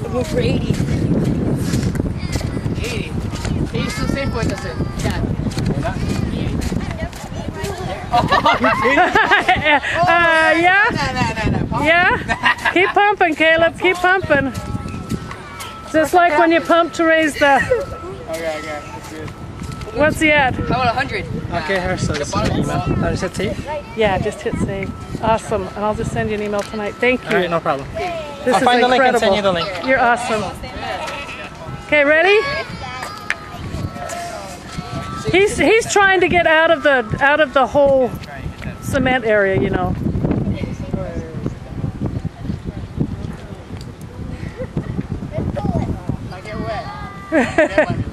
Go for 80. 80. 80 po ito, sir. Yan. Yeah? Yeah? Keep pumping, Caleb. Keep pumping. Just like when you pump to raise the... Okay. That's good. What's he at? How about 100? Okay, here, so this is an email. Just hit save? Yeah, just hit save. Awesome. And I'll just send you an email tonight. Thank you. Alright, no problem. This I'll is find the link and incredible. send you the link. You're awesome. Okay, ready? He's trying to get out of the whole cement area, you know. I get wet.